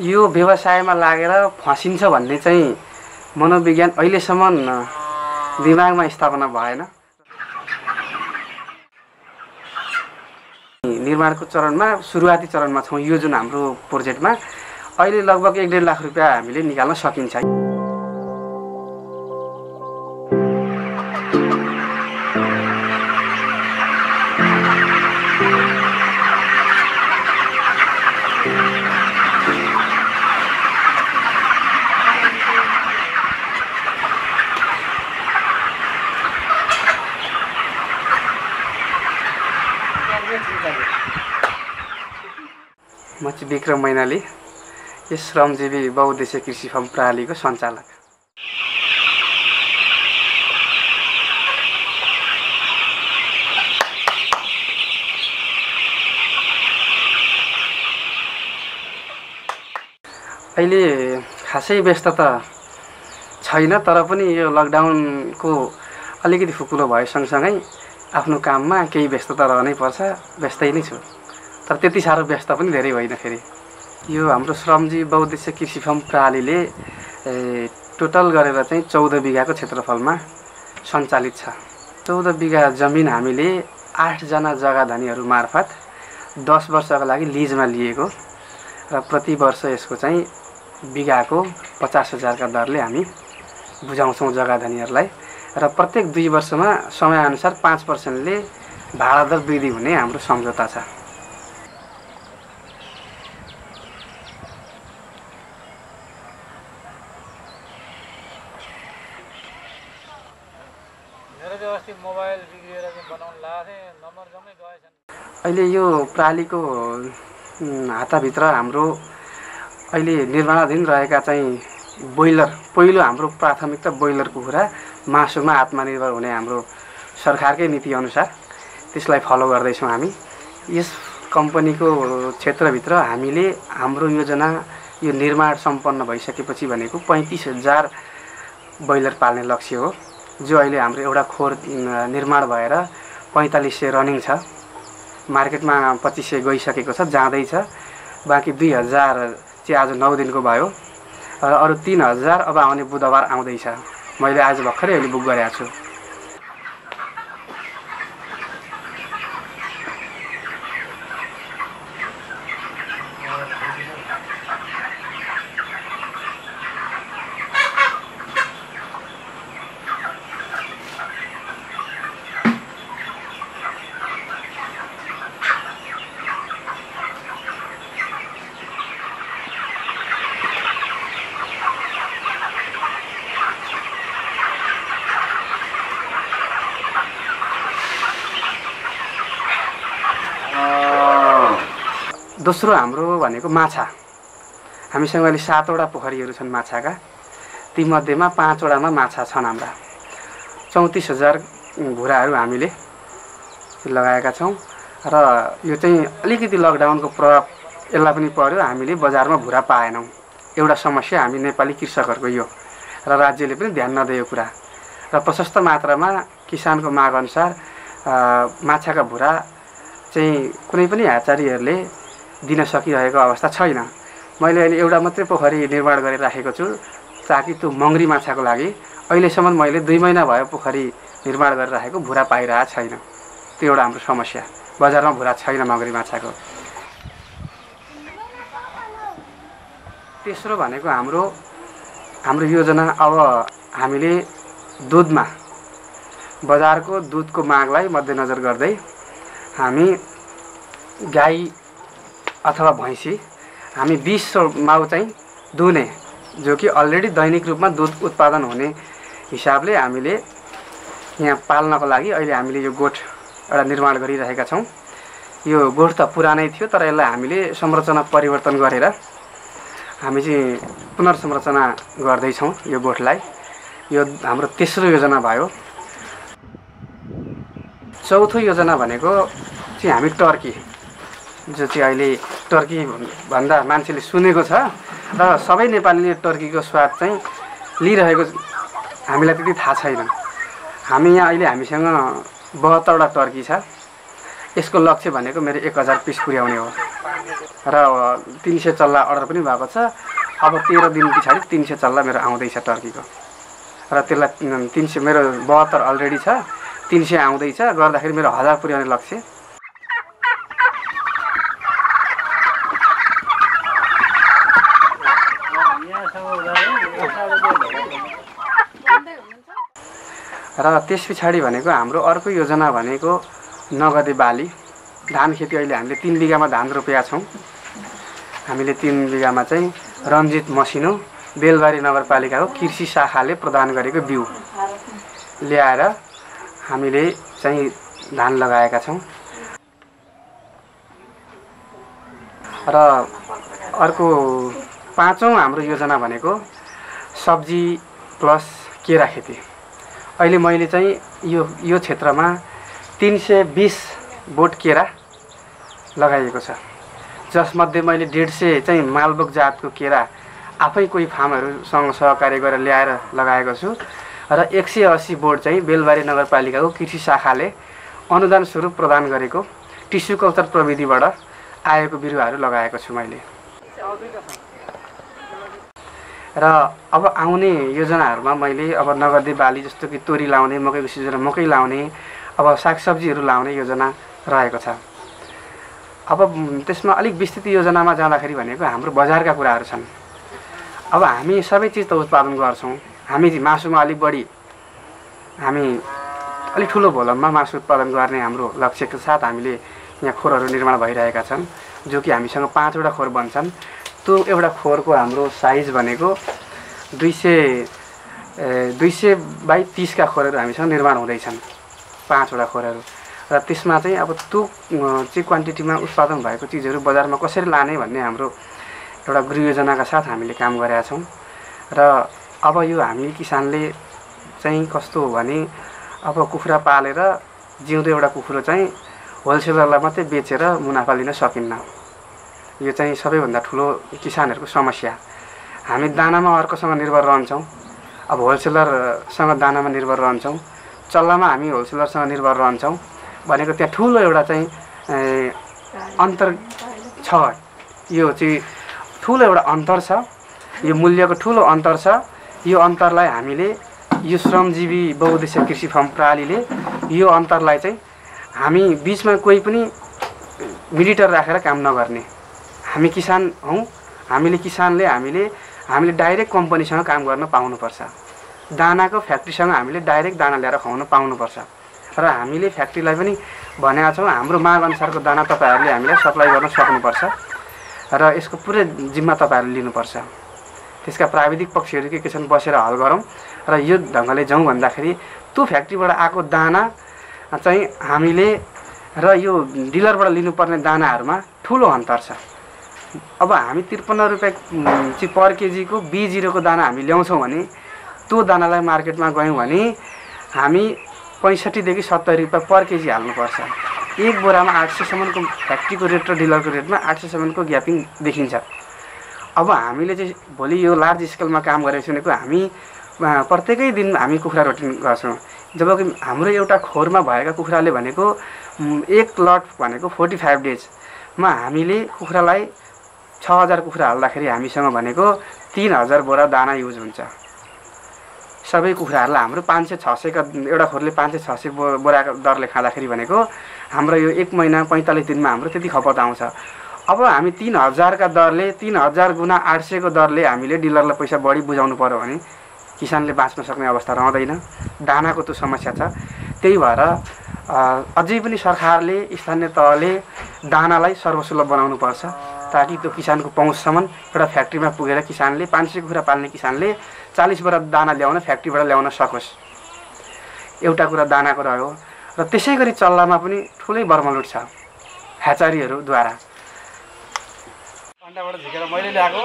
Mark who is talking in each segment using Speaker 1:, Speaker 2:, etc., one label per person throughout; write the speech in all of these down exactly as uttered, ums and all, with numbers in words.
Speaker 1: यो व्यवसायमा लागेर फसिन्छ भन्ने चाहिँ मनोविज्ञान अहिलेसम्म दिमागमा स्थापना भएन। निर्माणको चरणमा सुरुवाती चरणमा छौँ। यो जुन हाम्रो प्रोजेक्टमा अहिले लगभग एक डेढ लाख रुपियाँ हामीले निकाल्न सकिन्छ। म चाहिँ विक्रम मैनाली, यस श्रमजीवी बहुउद्देश्य कृषि फर्म प्रणालीको सञ्चालक। अहिले खासै व्यस्त त छैन, तर पनि यो लकडाउनको अलिकति फुकुलो भए सँगसँगै आफ्नो काममा केही व्यस्तता रहनै पर्छ। व्यस्तै नै छु, तर त्यति साह्रो व्यस्त पनि धेरै होइन। फेरि यो हाम्रो श्रमजीवी बहुउद्देश्य कृषि फर्म प्रणालीले टोटल गरेर चाहिँ चौध बिघाको क्षेत्रफलमा सञ्चालित छ। चौध बिघा जमिन हामीले आठजना जग्गाधनीहरू मार्फत दस वर्षका लागि लिजमा लिएको र प्रति वर्ष यसको चाहिँ बिघाको पचास हजारका दरले हामी बुझाउँछौँ जग्गाधनीहरूलाई र प्रत्येक दुई वर्षमा समयअनुसार पाँच पर्सेन्टले भाडा दर वृद्धि हुने हाम्रो सम्झौता छ। अहिले यो प्रणालीको हाताभित्र हाम्रो अहिले निर्माणाधीन रहेका चाहिँ बोइलर, पहिलो हाम्रो प्राथमिकता बोइलरको कुरा, मासुमा आत्मनिर्भर हुने हाम्रो सरकारकै नीति अनुसार त्यसलाई फलो गर्दैछौँ हामी। यस कम्पनीको क्षेत्रभित्र हामीले हाम्रो योजना यो निर्माण सम्पन्न भइसकेपछि भनेको पैँतिस हजार बोइलर पाल्ने लक्ष्य हो, जो अहिले हाम्रो एउटा खोर निर्माण भएर पैँतालिस सय रनिङ छ। मार्केटमा पच्चिस सय गइसकेको छ, जाँदैछ। बाँकी दुई हजार चाहिँ आज नौ दिनको भयो र अरू तीन हजार अब आउने बुधबार आउँदैछ। मैले आज भर्खरै अहिले बुक गरेको छु। दोस्रो हाम्रो भनेको माछा। हामीसँग अहिले सातवटा पोखरीहरू छन् माछाका, तीमध्येमा पाँचवटामा माछा छन् हाम्रा। चौतिस हजार भुराहरू हामीले लगाएका छौँ र यो चाहिँ अलिकति लकडाउनको प्रभाव यसलाई पनि पर्यो। हामीले बजारमा भुरा पाएनौँ, एउटा समस्या हामी नेपाली कृषकहरूको यो, र राज्यले पनि ध्यान नदिएको कुरा। र प्रशस्त मात्रामा किसानको माग अनुसार माछाका भुरा चाहिँ कुनै पनि ह्याचारीहरूले दिन सकिरहेको अवस्था छैन। मैले अहिले एउटा मात्रै पोखरी निर्माण गरेर राखेको छु, ताकि त्यो मङ्ग्री माछाको लागि अहिलेसम्म मैले दुई महिना भयो पोखरी निर्माण गरेर राखेको, भुरा पाइरहेको छैन। त्यो एउटा हाम्रो समस्या, बजारमा भुरा छैन मङ्ग्री माछाको। तेस्रो भनेको हाम्रो हाम्रो योजना, अब हामीले दुधमा बजारको दुधको मागलाई मध्यनजर गर्दै हामी गाई अथवा भैँसी हामी बीस माउ चाहिँ दुने, जो कि अलरेडी दैनिक रूपमा दुध उत्पादन हुने हिसाबले हामीले यहाँ पाल्नको लागि अहिले हामीले यो गोठ एउटा निर्माण गरिरहेका छौँ। यो गोठ त पुरानै थियो, तर यसलाई हामीले संरचना परिवर्तन गरेर हामी चाहिँ पुनर्संरचना गर्दैछौँ यो गोठलाई। यो हाम्रो तेस्रो योजना भयो। चौथो योजना भनेको चाहिँ हामी टर्की, जो चाहिँ अहिले टर्की भन्दा मान्छेले सुनेको छ र सबै नेपालीले टर्कीको स्वाद चाहिँ लिइरहेको हामीलाई त्यति थाहा छैन। हामी यहाँ अहिले हामीसँग बहत्तरवटा टर्की छ यसको लक्ष्य भनेको मेरो एक हजार पिस पुर्याउने हो र तीन सय चल्ला अर्डर पनि भएको छ। अब तेह्र दिन पछाडि तीन सय चल्ला मेरो आउँदैछ टर्कीको र त्यसलाई तीन सय मेरो बहत्तर अलरेडी छ, तीन सय आउँदैछ, गर्दाखेरि मेरो हजार पुर्याउने लक्ष्य। र त्यस पछाडि भनेको हाम्रो अर्को योजना भनेको नगदे बाली धान खेती। अहिले हामीले तीन बिघामा धान रोपेका छौँ। हामीले तीन बिघामा चाहिँ रञ्जित मसिनो बेलबारी नगरपालिकाको कृषि शाखाले प्रदान गरेको बिउ ल्याएर हामीले चाहिँ धान लगाएका छौँ। र अर्को पाँचौँ हाम्रो योजना भनेको सब्जी प्लस केरा खेती। अहिले मैले चाहिँ यो यो क्षेत्रमा तीन सय बिस बोट केरा लगाइएको छ, जसमध्ये मैले डेढ सय चाहिँ मालबोक जातको केरा आफै कोही फार्महरूसँग सहकार्य गरेर ल्याएर लगाएको छु र एक सय अस्सी बोट चाहिँ बेलबारी नगरपालिकाको कृषि शाखाले अनुदान स्वरूप प्रदान गरेको टिस्यु कल्चर प्रविधिबाट आएको बिरुवाहरू लगाएको छु मैले। र अब आउने योजनाहरूमा मैले अब नगदे बाली जस्तो कि तोरी लाउने, मकैको सिजनमा मकै लाउने, अब सागसब्जीहरू लाउने योजना रहेको छ। अब त्यसमा अलिक विस्तृत योजनामा जाँदाखेरि भनेको हाम्रो बजारका कुराहरू छन्। अब हामी सबै चिज त उत्पादन गर्छौँ। हामी मासुमा अलिक बढी हामी अलिक ठुलो भोलममा मासु उत्पादन गर्ने हाम्रो लक्ष्यको साथ हामीले यहाँ खोरहरू निर्माण भइरहेका छन्, जो कि हामीसँग पाँचवटा खोर बन्छन्। त्यो एउटा खोरको हाम्रो साइज भनेको दुई सय दुई सय बाई तिसका खोरहरू हामीसँग निर्माण हुँदैछन्, पाँचवटा खोरहरू। र त्यसमा चाहिँ अब त्यो चाहिँ क्वान्टिटीमा उत्पादन भएको चिजहरू बजारमा कसरी लाने भन्ने हाम्रो एउटा गृह योजनाका साथ हामीले काम गरेका छौँ। र अब यो हामी किसानले चाहिँ कस्तो हो भने अब कुखुरा पालेर जिउँदो एउटा कुखुरो चाहिँ होलसेलरलाई मात्रै बेचेर मुनाफा लिन सकिन्न। यो चाहिँ सबैभन्दा ठुलो किसानहरूको समस्या। हामी दानामा अर्कोसँग निर्भर रहन्छौँ, अब होलसेलरसँग दानामा निर्भर रहन्छौँ, चल्लामा हामी होलसेलरसँग निर्भर रहन्छौँ भनेको त्यहाँ ठुलो एउटा चाहिँ अन्तर छ। यो चाहिँ ठुलो एउटा अन्तर छ, यो मूल्यको ठुलो अन्तर छ। यो अन्तरलाई हामीले यो श्रमजीवी बहुउद्देश्य कृषि फर्म प्रणालीले यो अन्तरलाई चाहिँ हामी बिचमा कोही पनि मिडिएटर राखेर काम नगर्ने। हामी किसान हौँ, हामीले किसानले हामीले हामीले डाइरेक्ट कम्पनीसँग काम गर्न पाउनुपर्छ। दानाको फ्याक्ट्रीसँग हामीले डाइरेक्ट दाना ल्याएर खुवाउन पाउनुपर्छ। र हामीले फ्याक्ट्रीलाई पनि भनेका छौँ हाम्रो माग अनुसारको दाना तपाईँहरूले हामीलाई सप्लाई गर्न सक्नुपर्छ र यसको पुरै जिम्मा तपाईँहरूले लिनुपर्छ। त्यसका प्राविधिक पक्षहरू के के छन् बसेर हल गरौँ र यो ढङ्गले जाउँ भन्दाखेरि त्यो फ्याक्ट्रीबाट आएको दाना चाहिँ हामीले र यो डिलरबाट लिनुपर्ने दानाहरूमा ठुलो अन्तर छ। अब हामी त्रिपन्न रुपियाँ चाहिँ पर केजीको बी जिरोको दाना हामी ल्याउँछौँ भने त्यो दानालाई मार्केटमा गयौँ भने हामी पैँसठीदेखि सत्तरी रुपियाँ पर केजी हाल्नुपर्छ। एक बोरामा आठ सयसम्मको फ्याक्ट्रीको रेट र डिलरको रेटमा आठ सयसम्मको ग्यापिङ देखिन्छ। अब हामीले चाहिँ भोलि यो लार्ज स्केलमा काम गरेको भनेको हामी प्रत्येकै दिन हामी कुखुरा रोटिन गर्छौँ, जबकि हाम्रो एउटा खोरमा भएका कुखुराले भनेको एक लट भनेको फोर्टी फाइभ डेजमा हामीले कुखुरालाई छ हजार कुखुरा हाल्दाखेरि हामीसँग भनेको तीन हजार बोरा दाना युज हुन्छ। सबै कुखुराहरूलाई हाम्रो पाँच सय छ सयका एउटा खोरले पाँच सय छ सय बोराको दरले खाँदाखेरि भनेको हाम्रो यो एक महिना पैँतालिस दिनमा हाम्रो त्यति खपत आउँछ। अब हामी तीन हजारका दरले तीन हजार गुणा आठ सयको दरले हामीले डिलरलाई पैसा बढी बुझाउनु पर्यो भने किसानले बाँच्न सक्ने अवस्था रहँदैन। दानाको त्यो समस्या छ। त्यही भएर अझै पनि सरकारले स्थानीय तहले दानालाई सर्वसुलभ बनाउनुपर्छ ताकि त्यो किसानको पहुँचसम्म एउटा फ्याक्ट्रीमा पुगेर किसानले पाँच सय कुखुरा पाल्ने किसानले चालिस बोरा दाना ल्याउन फ्याक्ट्रीबाट ल्याउन सकोस्। एउटा कुरा दानाको रह्यो र त्यसै गरी चल्लामा पनि ठुलै बर्मलुट छ ह्याचरीहरूद्वारा। अन्डाबाट झिकेर मैले ल्याएको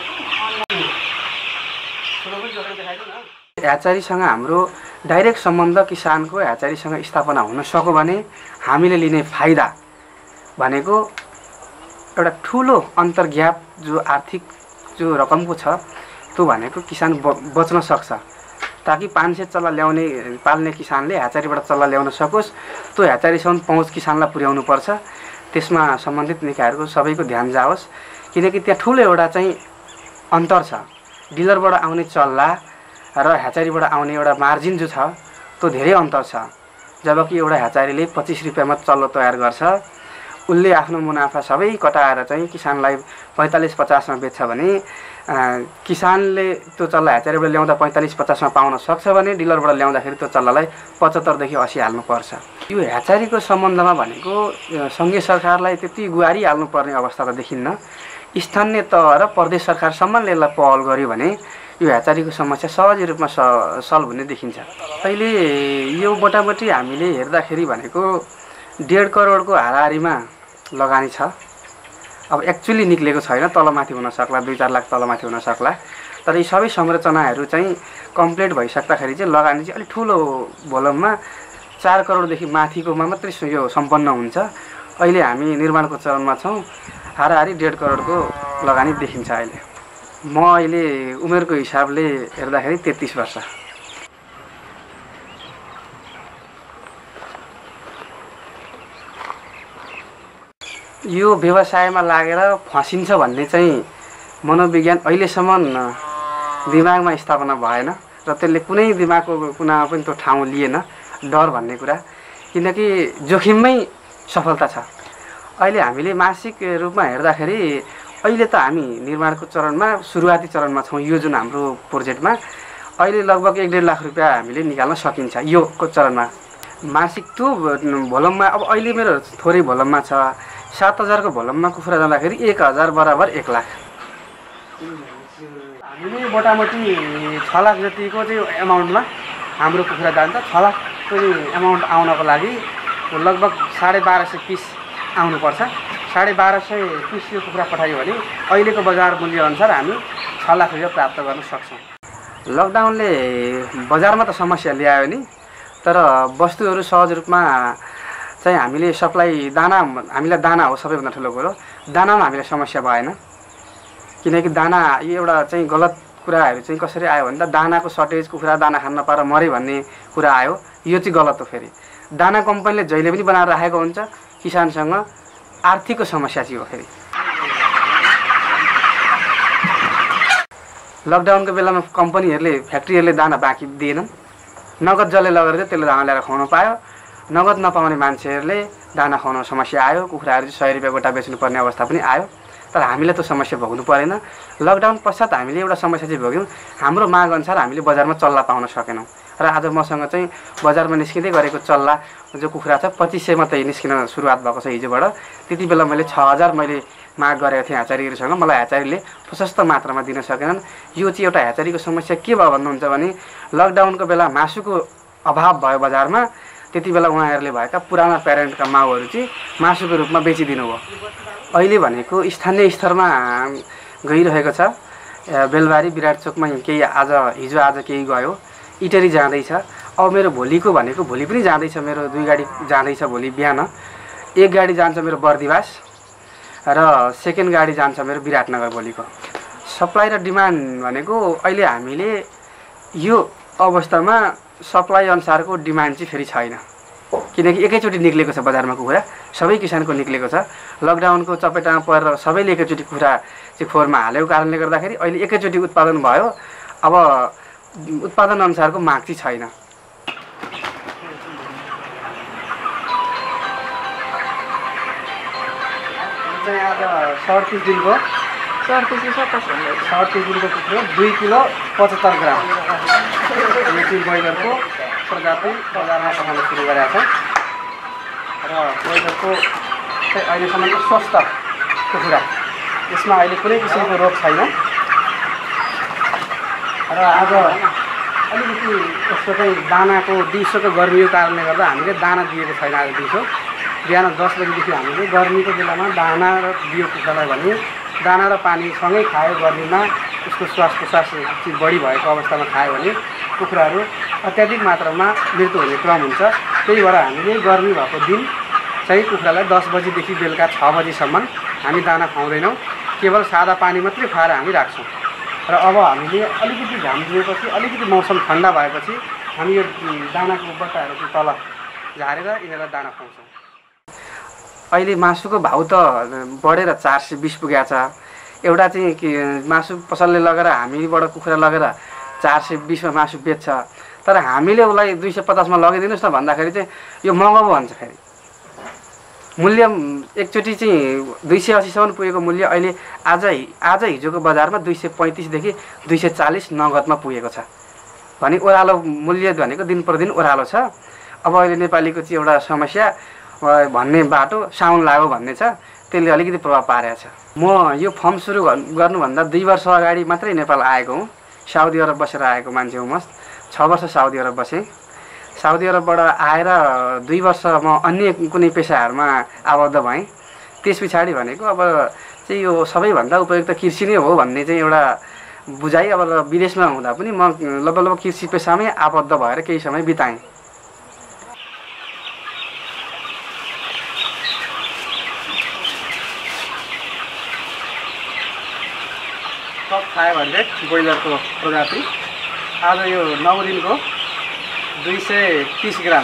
Speaker 1: ह्याचरीसँग हाम्रो डाइरेक्ट सम्बन्ध किसानको ह्याचरीसँग स्थापना हुन सक्यो भने हामीले लिने फाइदा भनेको एउटा ठुलो अन्तर्ग्याप जो आर्थिक जो रकमको छ त्यो भनेको किसान ब बच्न सक्छ। ताकि पाँच सय चल्ला ल्याउने पाल्ने किसानले ह्याचारीबाट चल्ला ल्याउन सकोस्। त्यो ह्याचारीसम्म पहुँच किसानलाई पुर्याउनु पर्छ। त्यसमा सम्बन्धित निकायहरूको सबैको ध्यान जाओस्, किनकि त्यहाँ ठुलो एउटा चाहिँ अन्तर छ। डिलरबाट आउने चल्ला र ह्याचारीबाट आउने एउटा मार्जिन जो छ त्यो धेरै अन्तर छ। जबकि एउटा ह्याचारीले पच्चिस रुपियाँमा चल्लो तयार गर्छ, उसले आफ्नो मुनाफा सबै कटाएर चाहिँ किसानलाई पैँतालिस पचासमा बेच्छ भने किसानले त्यो चल्ला ह्याचारीबाट ल्याउँदा पैँतालिस पचासमा पाउन सक्छ भने डिलरबाट ल्याउँदाखेरि त्यो चल्लालाई पचहत्तरदेखि असी हाल्नुपर्छ। यो ह्याचारीको सम्बन्धमा भनेको सङ्घीय सरकारलाई त्यति गुहारी हाल्नुपर्ने अवस्था त देखिन्न। स्थानीय तह र प्रदेश सरकारसम्मले यसलाई पहल गर्यो भने यो ह्याचारीको समस्या सहज रूपमा स सल्भ हुने देखिन्छ। अहिले यो मोटामोटी हामीले हेर्दाखेरि भनेको डेढ करोडको हाराहारीमा लगानी छ। अब एक्चुअली निक्लेको छैन, तलमाथि हुन सक्ला, दुई चार लाख तलमाथि हुन सक्ला। तर यी सबै संरचनाहरू चाहिँ कम्प्लिट भइसक्दाखेरि चाहिँ लगानी चाहिँ अलिक ठुलो भोलममा चार करोडदेखि माथिकोमा मात्रै यो सम्पन्न हुन्छ। अहिले हामी निर्माणको चरणमा छौँ। हाराहारी डेढ करोडको लगानी देखिन्छ अहिले। म अहिले उमेरको हिसाबले हेर्दाखेरि तेत्तिस वर्ष। यो व्यवसायमा लागेर फसिन्छ भन्ने चाहिँ मनोविज्ञान अहिलेसम्म दिमागमा स्थापना भएन र त्यसले कुनै दिमागको कुनामा पनि त्यो ठाउँ लिएन, डर भन्ने कुरा। किनकि जोखिममै सफलता छ। अहिले हामीले मासिक रूपमा हेर्दाखेरि अहिले त हामी निर्माणको चरणमा सुरुवाती चरणमा छौँ। यो जुन हाम्रो प्रोजेक्टमा अहिले लगभग एक डेढ लाख रुपियाँ हामीले निकाल्न सकिन्छ योको चरणमा। मासिक त्यो भोलममा अब अहिले मेरो थोरै भोलममा छ। सात हजारको भोलममा कुखुरा जाँदाखेरि एक हजार बराबर एक लाख। हामीले मोटामोटी छ लाख जतिको चाहिँ एमाउन्टमा हाम्रो कुखुरा जान्छ। छ लाखको एमाउन्ट आउनको लागि लगभग साढे बाह्र सय पिस आउनुपर्छ। साढे बाह्र सय पिस यो कुखुरा पठायो भने अहिलेको बजार मूल्यअनुसार हामी छ लाख रुपियाँ प्राप्त गर्न सक्छौँ। लकडाउनले बजारमा त समस्या ल्यायो नि, तर वस्तुहरू सहज रूपमा चाहिँ हामीले सप्लाई दाना, हामीलाई दाना हो सबैभन्दा ठुलो कुरो। दानामा हामीलाई समस्या भएन, किनकि दाना यो एउटा चाहिँ गलत कुराहरू चाहिँ कसरी आयो भने त दानाको सर्टेज, कुखुरा दाना खान नपाएर मऱ्यो भन्ने कुरा आयो। यो चाहिँ गलत हो। फेरि दाना कम्पनीले जहिले पनि बनाएर राखेको हुन्छ, किसानसँग आर्थिकको समस्या चाहिँ हो। फेरि लकडाउनको बेलामा कम्पनीहरूले, फ्याक्ट्रीहरूले दाना बाँकी दिएनन्। नगद जसले लगेर चाहिँ त्यसले दाना ल्याएर खुवाउनु पायो। नगद नपाउने मान्छेहरूले दाना खुवाउन समस्या आयो। कुखुराहरू चाहिँ सय रुपियाँ गोटा बेच्नुपर्ने अवस्था पनि आयो। तर हामीले त्यो समस्या भोग्नु परेन। लकडाउन पश्चात हामीले एउटा समस्या चाहिँ भोग्यौँ, हाम्रो माग अनुसार हामीले बजारमा चल्ला पाउन सकेनौँ। र आज मसँग चाहिँ बजारमा निस्किँदै गरेको चल्ला जो कुखुरा छ पच्चिस सय मात्रै निस्किन सुरुवात भएको छ हिजोबाट। त्यति बेला मैले छ हजार मैले माग गरेको थिएँ ह्याचारीहरूसँग। मलाई ह्याचारीले प्रशस्त मात्रामा दिन सकेनन्। यो चाहिँ एउटा ह्याचारीको समस्या के भयो भन्नुहुन्छ भने लकडाउनको बेला मासुको अभाव भयो बजारमा। त्यति बेला उहाँहरूले भएका पुराना प्यारेन्टका माउहरू चाहिँ मासुको रूपमा बेचिदिनु भयो। अहिले भनेको स्थानीय स्तरमा गइरहेको छ। बेलबारी विराट चोकमा केही आज हिजो आज केही गयो, इटरी जाँदैछ। अब मेरो भोलिको भनेको भोलि पनि जाँदैछ, मेरो दुई गाडी जाँदैछ भोलि बिहान। एक गाडी जान्छ मेरो बर्दिवास र सेकेन्ड गाडी जान्छ मेरो विराटनगर भोलिको। सप्लाई र डिमान्ड भनेको अहिले हामीले यो अवस्थामा सप्लाई अनुसारको डिमान्ड चाहिँ फेरि छैन, किनकि एकैचोटि निक्लेको छ बजारमा कुखुरा, सबै किसानको निक्लेको छ। लकडाउनको चपेटामा परेर सबैले एकैचोटि कुखुरा चाहिँ खोरमा हालेको कारणले गर्दाखेरि अहिले एकैचोटि उत्पादन भयो। अब उत्पादन अनुसारको माग चाहिँ छैन। आज सडतिस दिनको
Speaker 2: सडतिस
Speaker 1: सडतिस दिनको कुखुरा दुई किलो पचहत्तर ग्राम यो चाहिँ ब्रोइलरको प्रजाति बजारमा पठाउन सुरु गरेका छौँ। र ब्रोइलरको चाहिँ अहिलेसम्मको स्वस्थ कुखुरा, यसमा अहिले कुनै किसिमको रोग छैन। र आज अलिकति यस्तो चाहिँ दानाको दिउँसोको गर्मीको कारणले गर्दा हामीले दाना दिएको छैन। आज दिउँसो बिहान दस बजीदेखि हामीले गर्मीको बेलामा दाना र दियो कुखुरालाई भने दाना र पानी सँगै खायो। गर्मीमा उसको श्वास प्रश्वास चाहिँ बढी भएको अवस्थामा खायो भने कुखुराहरू अत्याधिक मात्रामा मृत्यु हुने क्रम हुन्छ। त्यही भएर हामीले गर्मी भएको दिन चाहिँ कुखुरालाई दस बजीदेखि बेलुका छ बजीसम्म हामी दाना खुवाउँदैनौँ, केवल सादा पानी मात्रै खुवाएर हामी राख्छौँ। र अब हामीले अलिकति घाम दिएपछि अलिकति मौसम ठन्डा भएपछि हामी यो दानाको बट्टाहरू तल झारेर यिनीहरूलाई दाना खुवाउँछौँ। अहिले मासुको भाउ त बढेर चार सय बिस पुगेको छ। एउटा चाहिँ कि मासु पसलले लगेर हामीबाट कुखुरा लगेर चार सय बिसमा मासु बेच्छ, तर हामीले उसलाई दुई सय पचासमा लगाइदिनुहोस् न भन्दाखेरि चाहिँ यो महँगो भन्छ। फेरि मूल्य एकचोटि चाहिँ दुई सय असीसम्म पुगेको मूल्य अहिले आज आज हिजोको बजारमा दुई सय पैँतिसदेखि दुई सय चालिस नगदमा पुगेको छ भने ओह्रालो मूल्य भनेको दिन प्रतिदिन ओह्रालो छ। अब अहिले नेपालीको चाहिँ एउटा समस्या भन्ने बाटो साउन लाग्यो भन्ने छ, त्यसले अलिकति प्रभाव पारेको छ। म यो फर्म सुरु गर्नुभन्दा दुई वर्ष अगाडि मात्रै नेपाल आएको हुँ। साउदी अरब बसेर आएको मान्छे हुँ। म छ वर्ष साउदी अरब बसेँ। साउदी अरबबाट आएर दुई वर्ष म अन्य कुनै पेसाहरूमा आबद्ध भएँ। त्यस पछाडि भनेको अब चाहिँ यो सबैभन्दा उपयुक्त कृषि नै हो भन्ने चाहिँ एउटा बुझाइ। अब विदेशमा हुँदा पनि म लगभग लगभग कृषि पेसामै आबद्ध भएर केही समय बिताएँ। टप फाइभ हन्ड्रेड ब्रोइलरको प्रजाति आज यो नौ दिनको दुई सय तिस ग्राम।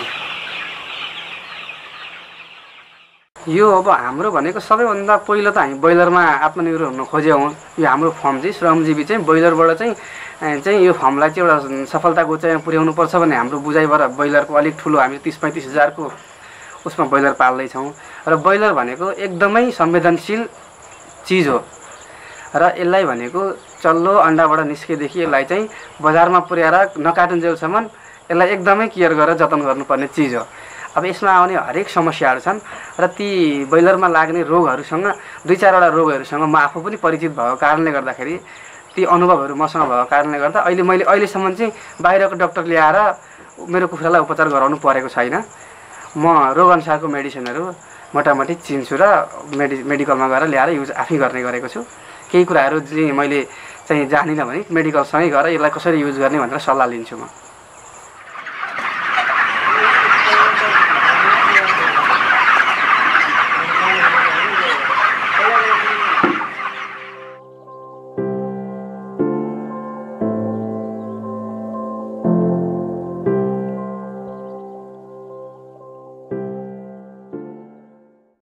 Speaker 1: यो अब हाम्रो भनेको सबैभन्दा पहिलो त हामी ब्रोइलरमा आत्मनिर्भर हुन खोज्यौँ। यो हाम्रो फर्म चाहिँ श्रमजीवी चाहिँ ब्रोइलरबाट चाहिँ चाहिँ यो फर्मलाई चाहिँ एउटा सफलताको उचाइमा पुर्याउनु पर्छ भन्ने हाम्रो बुझाइबाट ब्रोइलरको अलिक ठुलो हामी तिस पैँतिस हजारको उसमा ब्रोइलर पाल्दैछौँ। र ब्रोइलर भनेको एकदमै संवेदनशील चिज हो र यसलाई भनेको चल्लो अन्डाबाट निस्केदेखि यसलाई चाहिँ बजारमा पुर्याएर नकाटुन्जेलसम्म यसलाई एकदमै केयर गरेर जतन गर्नुपर्ने चिज हो। अब यसमा आउने हरेक समस्याहरू छन् र ती ब्रोइलरमा लाग्ने रोगहरूसँग दुई चारवटा रोगहरूसँग म आफू पनि परिचित भएको कारणले गर्दाखेरि ती अनुभवहरू मसँग भएको कारणले गर्दा अहिले मैले अहिलेसम्म चाहिँ बाहिरको डक्टर ल्याएर मेरो कुखुरालाई उपचार गराउनु परेको छैन। म रोगअनुसारको मेडिसिनहरू मोटामोटी चिन्छु र मेडि मेडिकलमा गएर ल्याएर युज आफै गर्ने गरेको छु। केही कुराहरू चाहिँ मैले चाहिँ जानिनँ भने मेडिकलसँगै गएर यसलाई कसरी युज गर्ने भनेर सल्लाह लिन्छु म।